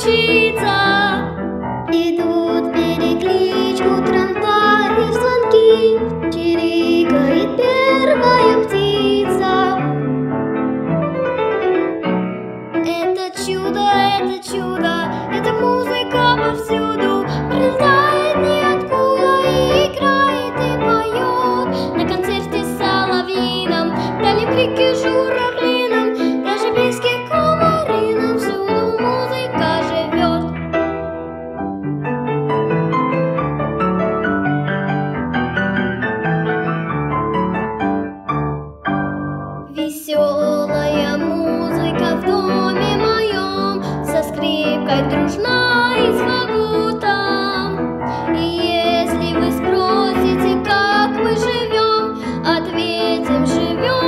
учиться. Идут перекличку трамваи, звонки, чирикает первая птица. Это чудо, это музыка повсюду, прилетает ниоткуда и играет и поет. На концерте соловьином дали крики журавлиным, даже близких комаринам всюду музыка живет. Веселая музыка в доме моем, со скрипкой дружна и звонку там. И если вы спросите, как мы живем, ответим: живем.